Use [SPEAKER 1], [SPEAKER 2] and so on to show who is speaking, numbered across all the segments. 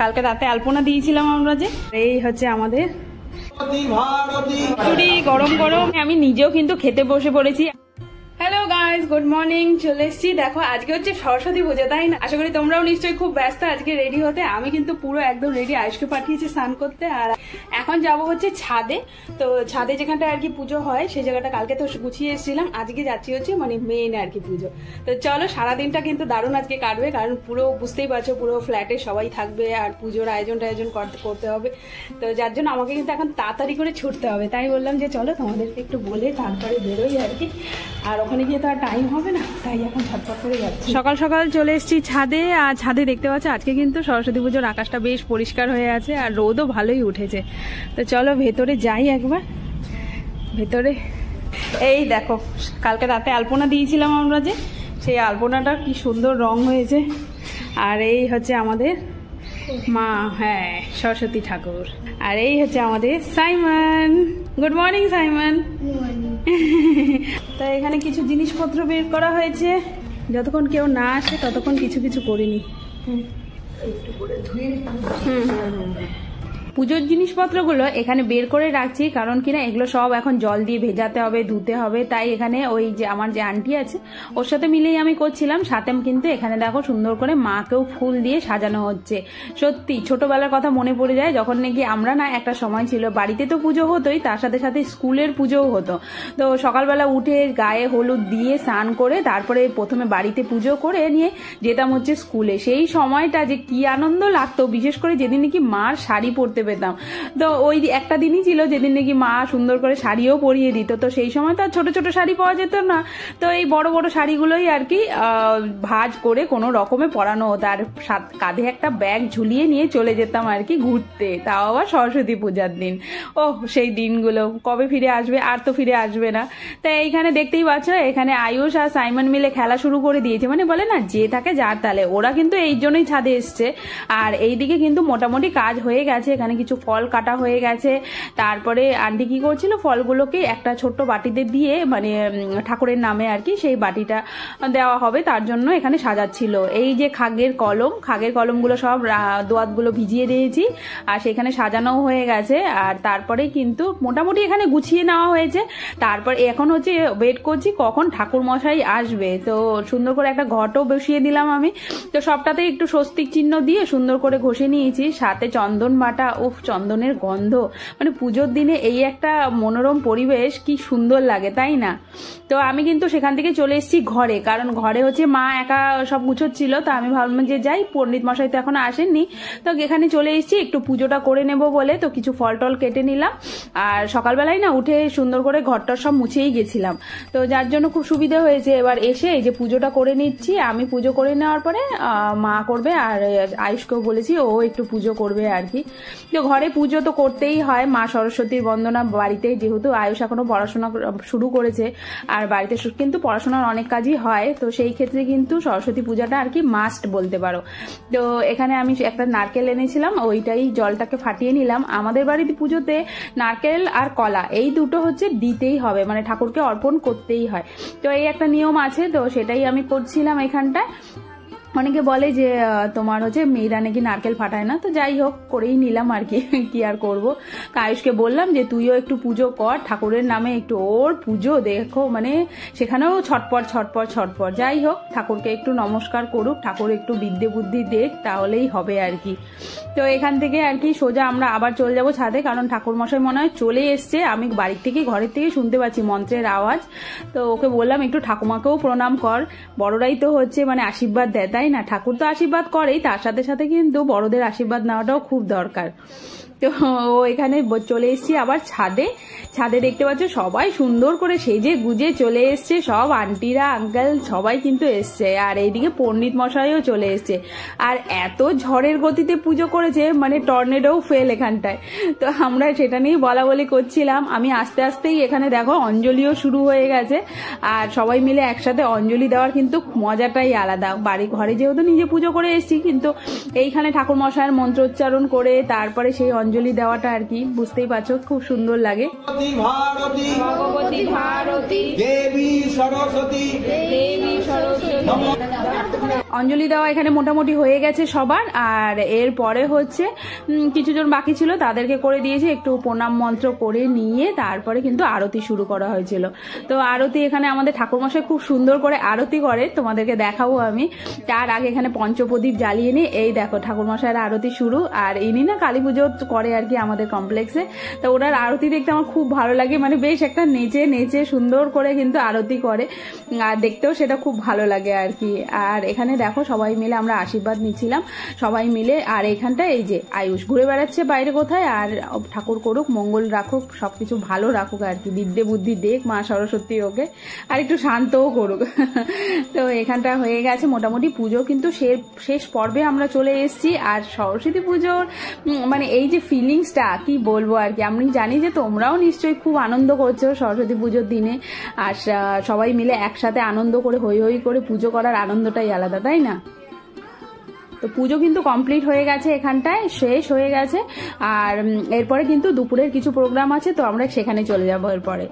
[SPEAKER 1] কালকে রাতে আলপনা দিয়েছিলাম আমরা, যে এই হচ্ছে আমাদের খিচুড়ি গরম গরম। আমি নিজেও কিন্তু খেতে বসে পড়েছি। Hello guys, good morning. চলে এসেছি, দেখো আজকে হচ্ছে সরস্বতী পুজো, তাই না? আশা করি তোমরাও নিশ্চয়ই খুব ব্যস্ত আজকে রেডি হতে। আমি কিন্তু পুরো একদম রেডি, আয়ুষকে পাঠিয়েছি স্নান করতে। আর এখন যাব হচ্ছে ছাদে। তো ছাদে যেখানটা আর কি পুজো হয় সেই জায়গাটা কালকে তো গুছিয়ে এসেছিলাম, আজকে যাচ্ছি হচ্ছে মানে মেইন আর কি পুজো। তো চলো, সারাদিনটা কিন্তু দারুণ আজকে কাটবে, কারণ পুরো বুঝতেই পারছো পুরো ফ্ল্যাটে সবাই থাকবে আর পুজোর আয়োজন করতে হবে। তো যার জন্য আমাকে কিন্তু এখন তাড়াতাড়ি করে ছুটতে হবে। তাই বললাম যে চলো তোমাদেরকে একটু বলে তারপরে বেরোই আর কি। আর ওখানে গিয়ে তো আর টাইম হবে না, তাই এখন ঝটপট করে যাচ্ছি। সকাল সকাল চলে এসেছি ছাদে। আর ছাদে দেখতে পাচ্ছ আজকে কিন্তু সরস্বতী পুজোর আকাশটা বেশ পরিষ্কার হয়ে আছে আর রোদও ভালোই উঠেছে। তো চলো ভেতরে যাই একবার। ভেতরে এই দেখো, কালকে রাতে আলপনা দিয়েছিলাম আমরা, যে সেই আলপনাটা কি সুন্দর রং হয়েছে। আর এই হচ্ছে আমাদের মা, হ্যাঁ সরস্বতী ঠাকুর। আর এই হচ্ছে আমাদের সাইমন। Good morning Simon. তো এখানে কিছু জিনিসপত্র বের করা হয়েছে, যতক্ষণ কেউ না আসে ততক্ষণ কিছু কিছু করিনি। পুজোর জিনিসপত্রগুলো এখানে বের করে রাখছি, কারণ কিনা এগুলো সব এখন জল দিয়ে ভেজাতে হবে, ধুতে হবে। তাই এখানে ওই যে আমার যে আন্টি আছে ওর সাথে মিলেই আমি করছিলাম। সাথে কিন্তু এখানে দেখো সুন্দর করে মাকেও ফুল দিয়ে সাজানো হচ্ছে। সত্যি ছোটবেলার কথা মনে পড়ে যায়, যখন নাকি আমরা না একটা সময় ছিল বাড়িতে তো পুজো হতোই, তার সাথে সাথে স্কুলের পুজোও হতো। তো সকালবেলা উঠে গায়ে হলুদ দিয়ে স্নান করে তারপরে প্রথমে বাড়িতে পুজো করে নিয়ে যেতাম হচ্ছে স্কুলে। সেই সময়টা যে কি আনন্দ লাগতো, বিশেষ করে যেদিন নাকি মার শাড়ি পরতে পেতাম। তো ওই একটা দিনই ছিল যেদিন নাকি মা সুন্দর করে শাড়িও পরিয়ে দিত। তো সেই সময় তো আর ছোট ছোট শাড়ি পাওয়া যেত না, তো এই বড় বড় শাড়িগুলোই আর কি ভাঁজ করে কোনো রকমে পরানো হতো। আর কাঁধে একটা ব্যাগ ঝুলিয়ে নিয়ে চলে যেতাম আর কি ঘুরতে, তাও আবার সরস্বতী পূজার দিন। ও সেই দিনগুলো কবে ফিরে আসবে? আর তো ফিরে আসবে না। তাই এইখানে দেখতেই পাচ্ছ, এখানে আয়ুষ আর সাইমন মিলে খেলা শুরু করে দিয়েছে। মানে বলে না, যে থাকে যার তালে। ওরা কিন্তু এই জন্যই ছাদে এসছে। আর এইদিকে কিন্তু মোটামুটি কাজ হয়ে গেছে, এখানে কিছু ফল কাটা হয়ে গেছে। তারপরে আন্টি কি করছিল, ফলগুলোকে একটা ছোট্ট বাটিতে দিয়ে, মানে ঠাকুরের নামে আর কি সেই বাটিটা দেওয়া হবে, তার জন্য এখানে সাজাচ্ছিল। এই যে খাগের কলমগুলো সব দোয়াতগুলো ভিজিয়ে দিয়েছি আর সেখানে সাজানোও হয়ে গেছে। আর তারপরে কিন্তু মোটামুটি এখানে গুছিয়ে নেওয়া হয়েছে। তারপর এখন হচ্ছে ওয়েট করছি কখন ঠাকুর মশাই আসবে। তো সুন্দর করে একটা ঘটও বসিয়ে দিলাম আমি। তো সবটাতে একটু স্বস্তিক চিহ্ন দিয়ে সুন্দর করে ঘষে নিয়েছি, সাথে চন্দন বাটা। উফ, চন্দনের গন্ধ, মানে পুজোর দিনে এই একটা মনোরম পরিবেশ কি সুন্দর লাগে, তাই না? তো আমি কিন্তু সেখান থেকে চলে এসেছি ঘরে, কারণ ঘরে হচ্ছে মা একা সব গুছোচ্ছিল। তো আমি ভাবলাম যে যাই, পণ্ডিত মশাই তো এখনো আসেননি, তো এখানে চলে এসেছি একটু পুজোটা করে নেব বলে। তো কিছু ফল টল কেটে নিলাম। আর সকালবেলায় না উঠে সুন্দর করে ঘরটা সব মুছেই গেছিলাম, তো যার জন্য খুব সুবিধা হয়েছে। এবার এসে এই যে পুজোটা করে নিচ্ছি। আমি পুজো করে নেওয়ার পরে মা করবে, আর আয়ুষকেও বলেছি ও একটু পুজো করবে আর কি। তো ঘরে পুজো তো করতেই হয়, মা সরস্বতীর বন্দনা বাড়িতে, যেহেতু আয়ুষ এখনো পড়াশোনা শুরু করেছে আর বাড়িতে কিন্তু পড়াশোনার অনেক কাজই হয়। তো সেই ক্ষেত্রে কিন্তু সরস্বতী পূজাটা আর কি মাস্ট বলতে পারো। তো এখানে আমি একটা নারকেল এনেছিলাম, ওইটাই জলটাকে ফাটিয়ে নিলাম। আমাদের বাড়িতে পুজোতে নারকেল আর কলা এই দুটো হচ্ছে দিতেই হবে, মানে ঠাকুরকে অর্পণ করতেই হয়। তো এই একটা নিয়ম আছে, তো সেটাই আমি করছিলাম এখানটায়। অনেকে বলে যে তোমার হচ্ছে মেয়েরা নাকি নারকেল ফাটায় না, তো যাই হোক করেই নিলাম আর কি আর করবো। আয়ুষকে বললাম যে তুইও একটু পুজো কর ঠাকুরের নামে, একটু ওর পুজো দেখো, মানে সেখানেও ছটপট ছটপট ছটপট। যাই হোক, ঠাকুরকে একটু নমস্কার করুক, ঠাকুর একটু বিদ্যে বুদ্ধি দেখ, তাহলেই হবে আর কি। তো এখান থেকে আর কি সোজা আমরা আবার চলে যাবো ছাদে, কারণ ঠাকুর মশাই মনে হয় চলে এসছে। আমি বাড়ির থেকে ঘরের থেকে শুনতে পাচ্ছি মন্ত্রের আওয়াজ। তো ওকে বললাম একটু ঠাকুমাকেও প্রণাম কর, বড়রাই তো হচ্ছে মানে আশীর্বাদ দেয়, তাই না? ঠাকুর তো আশীর্বাদ করেই, তার সাথে সাথে কিন্তু বড়দের আশীর্বাদ নেওয়াটাও খুব দরকার। তো ও এখানে চলে এসছি আবার ছাদে দেখতে পাচ্ছ সবাই সুন্দর করে সেজে গুজে চলে এসছে, সব আন্টিরা আঙ্কেল সবাই কিন্তু এসছে। আর এইদিকে পণ্ডিত মশাইও চলে এসছে। আর এত ঝড়ের গতিতে পুজো করেছে, মানে টর্নেডোও ফেল এখানটায়। তো আমরা সেটা নিয়েই বলা বলি করছিলাম। আমি আস্তে আস্তেই এখানে দেখো অঞ্জলিও শুরু হয়ে গেছে। আর সবাই মিলে একসাথে অঞ্জলি দেওয়ার কিন্তু মজাটাই আলাদা। বাড়ি ঘরে যেহেতু নিজে পুজো করে এসেছি, কিন্তু এইখানে ঠাকুর মশাইয়ের মন্ত্রোচ্চারণ করে তারপরে সেই অঞ্জলি দেওয়াটা আর কি বুঝতেই পারছো, খুব সুন্দর লাগে। ভগবতী ভারতী দেবী সরস্বতী অঞ্জলি দেওয়া এখানে মোটামুটি হয়ে গেছে সবার। আর এরপরে হচ্ছে কিছুজন বাকি ছিল তাদেরকে করে দিয়েছি, একটু প্রণাম মন্ত্র করে নিয়ে তারপরে কিন্তু আরতি শুরু করা হয়েছিল। তো আরতি এখানে আমাদের ঠাকুরমশাই খুব সুন্দর করে আরতি করে, তোমাদেরকে দেখাবো আমি। তার আগে এখানে পঞ্চপ্রদীপ জ্বালিয়ে নিই, এই দেখো ঠাকুরমশাইয়ের আরতি শুরু। আর ইনি না কালী পুজো করে আর কি আমাদের কমপ্লেক্সে, তো ওনার আরতি দেখতে আমার খুব ভালো লাগে, মানে বেশ একটা নেচে নেচে সুন্দর করে কিন্তু আরতি করে, আর দেখতেও সেটা খুব ভালো লাগে আর কি। আর এখানে দেখো সবাই মিলে আমরা আশীর্বাদ নিচ্ছিলাম সবাই মিলে। আর এখানটা এই যে আয়ুষ ঘুরে বেড়াচ্ছে বাইরে কোথায়, আর ঠাকুর করুক, মঙ্গল রাখুক, সবকিছু ভালো রাখুক আর কি, বিদ্যে বুদ্ধি দেখ মা সরস্বতী ওকে, আর একটু শান্তও করুক। তো এখানটা হয়ে গেছে মোটামুটি, পুজো কিন্তু শেষ পর্বে আমরা চলে এসেছি। আর সরস্বতী পুজোর মানে এই যে ফিলিংসটা কি বলবো আর কি, আমি জানি যে তোমরাও নিশ্চয়ই খুব আনন্দ করছো সরস্বতী পুজোর দিনে, আর সবাই মিলে একসাথে আনন্দ করে হই হই করে পুজো করার আনন্দটাই আলাদা, তাই না? তো পুজো কিন্তু কমপ্লিট হয়ে গেছে, এখানটায় শেষ হয়ে গেছে। আর এরপরে কিন্তু দুপুরের কিছু প্রোগ্রাম আছে, তো আমরা সেখানে চলে যাবো এরপরে।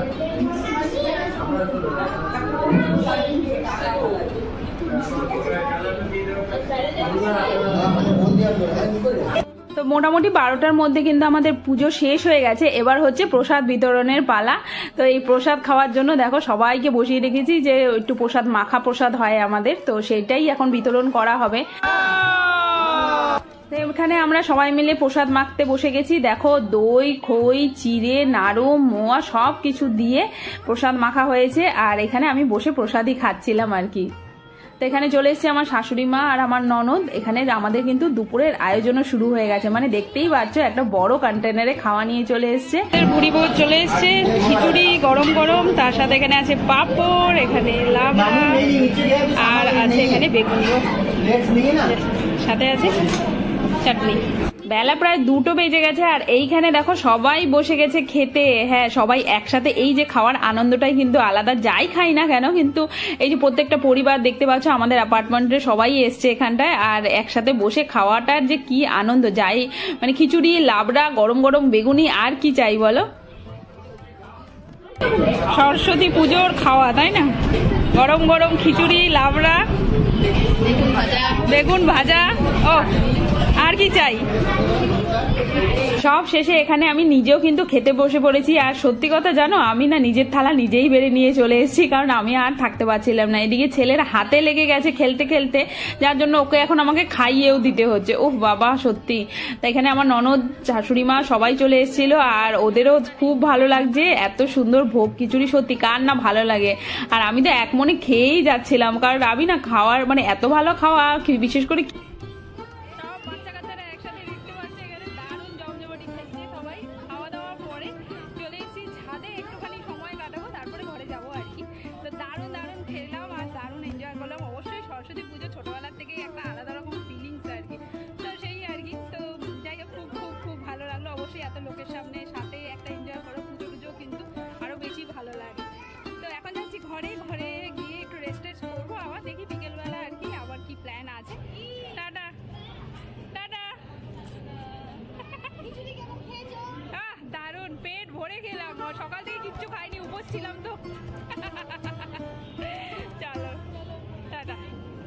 [SPEAKER 1] তো মোটামুটি 12টার মধ্যে কিন্তু আমাদের পুজো শেষ হয়ে গেছে। এবার হচ্ছে প্রসাদ বিতরণের পালা। তো এই প্রসাদ খাওয়ার জন্য দেখো সবাইকে বসিয়ে রেখেছি, যে একটু প্রসাদ মাখা প্রসাদ হয় আমাদের, তো সেটাই এখন বিতরণ করা হবে। এখানে আমরা সবাই মিলে প্রসাদ মাখতে বসে গেছি। দেখো দই, খই, চিড়ে, নাড়ু, মোয়া সব কিছু দিয়ে প্রসাদ মাখা হয়েছে। আর এখানে আমি বসে প্রসাদই খাচ্ছিলাম আর কি। তো এখানে চলে এসছে আমার শাশুড়ি মা আর আমার ননদ। এখানে আমাদের কিন্তু দুপুরের আয়োজনও শুরু হয়ে গেছে, মানে দেখতেই পাচ্ছ একটা বড় কন্টেনারে খাওয়া নিয়ে চলে এসছে। বুড়ি বউ চলে এসছে, খিচুড়ি গরম গরম, তার সাথে এখানে আছে পাঁপড়, এখানে লাবড়া, আর আছে এখানে বেগুন, সাথে আছে চাটনি। বেলা প্রায় 2টো বেজে গেছে, আর এইখানে দেখো সবাই বসে গেছে খেতে। হ্যাঁ, সবাই একসাথে, এই যে খাওয়ার আনন্দটাই কিন্তু আলাদা, যাই খাই না কেন কিন্তু এই যে প্রত্যেকটা পরিবার দেখতে পাচ্ছ আমাদের অ্যাপার্টমেন্টে সবাই এসছে এখানটায়, আর একসাথে বসে খাওয়াটার যে কি আনন্দ, যাই মানে খিচুড়ি, লাবড়া, গরম গরম বেগুনি, আর কি চাই বলো। সরস্বতী পুজোর খাওয়া, তাই না? গরম গরম খিচুড়ি, লাবড়া, বেগুন ভাজা, ও আর কি চাই। সব শেষে এখানে আমি নিজেও কিন্তু খেতে বসে পড়েছি। আর সত্যি কথা জানো, আমি না নিজের থালা নিজেই বেড়ে নিয়ে চলে এসেছি, কারণ আমি আর থাকতে পারছিলাম না। এদিকে ছেলের হাতে লেগে গেছে খেলতে খেলতে, যার জন্য ওকে এখন আমাকে খাইয়েও দিতে হচ্ছে। ওহ বাবা, সত্যি। তাই এখানে আমার ননদ, শাশুড়ি মা সবাই চলে এসেছিল, আর ওদেরও খুব ভালো লাগছে। এত সুন্দর ভোগ খিচুড়ি, সত্যি কার না ভালো লাগে। আর আমি তো এক মনে খেয়েই যাচ্ছিলাম, কারণ আমি না খাওয়ার মানে এত ভালো খাওয়া, বিশেষ করে সকাল থেকে কিচ্ছু খাইনি, উপোস ছিলাম তো। চলো টাটা।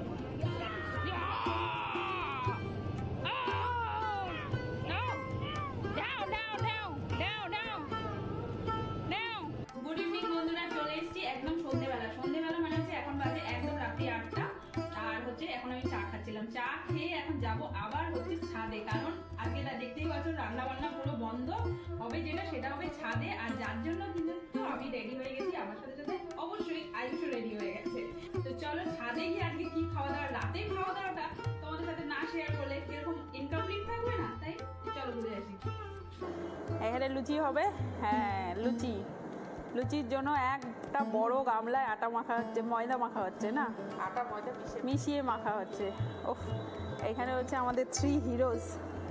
[SPEAKER 1] গুড ইভিনিং বন্ধুরা, চলে এসেছি একদম সন্ধ্যেবেলা। সন্ধ্যেবেলা মানে হচ্ছে এখন বাজে একদম রাত্রি 8টা, আর হচ্ছে এখন আমি চা খাচ্ছিলাম। চা খেয়ে এখন যাব আবার হচ্ছে ছাদে, কারণ আজকে দেখতেই পাচ্ছ রান্না বান্না পুরো বন্ধ হবে, যেটা সেটা হবে ছাদে। আর যার জন্য কিন্তু আমি রেডি হয়ে গেছি, আমার সাথে সাথে অবশ্যই আয়ুষও রেডি হয়ে গেছে। তো চলো ছাদে গিয়ে আজকে কি খাওয়া দাওয়া, রাতের খাওয়া দাওয়াটা তোমাদের সাথে না শেয়ার করলে কিরকম ইনকমপ্লিট থাকবে না, তাই চলো ঘুরে আসি। এখানে লুচি হবে, হ্যাঁ লুচি। লুচির জন্য একটা বড় গামলায় আটা মাখা হচ্ছে, ময়দা মাখা হচ্ছে না, আটা ময়দা মিশিয়ে মাখা হচ্ছে। ওহ, এখানে হচ্ছে আমাদের 3 হিরোজ।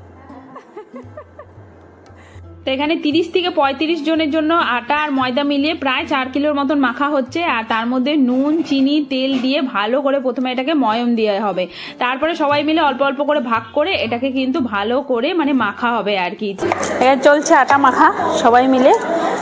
[SPEAKER 1] তো এখানে 30 থেকে 35 জনের জন্য আটা আর ময়দা মিলিয়ে প্রায় 4 কিলোর মতন মাখা হচ্ছে। আর তার মধ্যে নুন, চিনি, তেল দিয়ে ভালো করে প্রথমে এটাকে ময়ম দেওয়া হবে, তারপরে সবাই মিলে অল্প অল্প করে ভাগ করে এটাকে কিন্তু ভালো করে মানে মাখা হবে আর কি। এখানে চলছে আটা মাখা সবাই মিলে।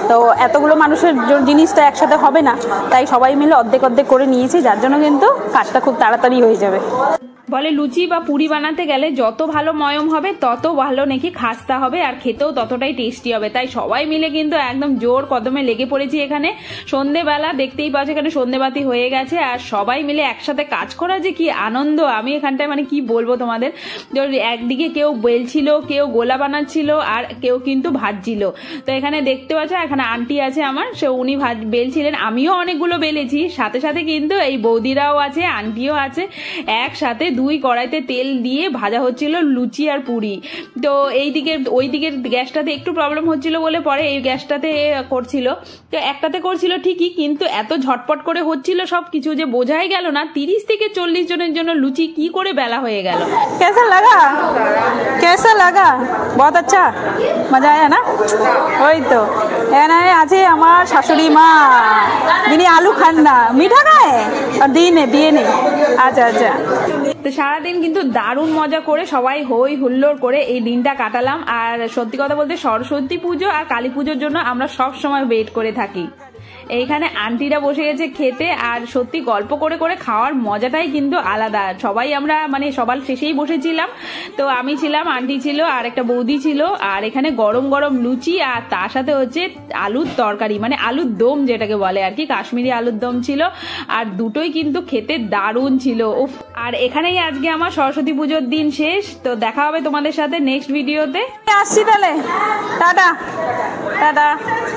[SPEAKER 1] তো এতগুলো মানুষের জিনিস তো একসাথে হবে না, তাই সবাই মিলে অর্ধেক অর্ধেক করে নিয়েছি, যার জন্য কিন্তু কাজটা খুব তাড়াতাড়ি হয়ে যাবে। বলে লুচি বা পুরি বানাতে গেলে যত ভালো ময়ম হবে তত ভালো নাকি খাস্তা হবে, আর খেতেও ততটাই টেস্টি হবে। তাই সবাই মিলে কিন্তু একদম জোর কদমে লেগে পড়েছি এখানে। সন্ধেবেলা দেখতেই পাচ্ছ এখানে সন্ধেবাতি হয়ে গেছে, আর সবাই মিলে একসাথে কাজ করা যে কি আনন্দ, আমি এখানটায় মানে কি বলবো তোমাদের। একদিকে কেউ বেলছিল, কেউ গোলা বানাচ্ছিল, আর কেউ কিন্তু ভাজছিল। তো এখানে দেখতে পাচ্ছ এখানে আন্টি আছে আমার, সে উনি বেলছিলেন, আমিও অনেকগুলো বেলেছি, সাথে সাথে কিন্তু এই বৌদিরাও আছে, আন্টিও আছে, একসাথে 2 কড়াইতে তেল দিয়ে ভাজা হচ্ছিল লুচি আর পুরি। তো ওই দিকের গ্যাসটাতে একটু প্রবলেম হচ্ছিল বলে পরে এই গ্যাসটাতে করছিল। তো একটাতে করছিল ঠিকই, কিন্তু এত ঝটপট করে হচ্ছিল সবকিছু যে বোঝাই গেল না 30 থেকে 40 জনের জন্য লুচি কি করে বেলা হয়ে গেল। कैसा लगा कैसा लगा बहुत अच्छा मजा आया ना। ওই তো এখানে আছে আমার শাশুড়ি মা, যিনি আলু খান না, মিঠা খায় আর দিয়ে নেই। আচ্ছা আচ্ছা। তো সারাদিন কিন্তু দারুণ মজা করে সবাই হই হুল্লোড় করে এই দিনটা কাটালাম। আর সত্যি কথা বলতে সরস্বতী পুজো আর কালী পুজোর জন্য আমরা সব সময় ওয়েট করে থাকি। এইখানে আন্টিরা বসে গেছে খেতে, আর সত্যি গল্প করে করে খাওয়ার মজাটাই কিন্তু আলাদা। সবাই আমরা মানে সবার শেষেই বসেছিলাম, তো আমি ছিলাম, আন্টি ছিল, আর একটা বৌদি ছিল, আর এখানে গরম গরম লুচি আর তার সাথে হচ্ছে আলুর তরকারি, মানে আলুর দম যেটাকে বলে আর কি, কাশ্মীরি আলুর দম ছিল, আর দুটোই কিন্তু খেতে দারুণ ছিল। উফ। আর এখানেই আজকে আমার সরস্বতী পুজোর দিন শেষ। তো দেখা হবে তোমাদের সাথে নেক্সট ভিডিওতে। আসছি তাহলে, টাটা টাটা।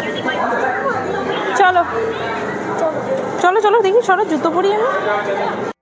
[SPEAKER 1] চলো চলো চলো দেখি, সরো জুতো পরি আমি।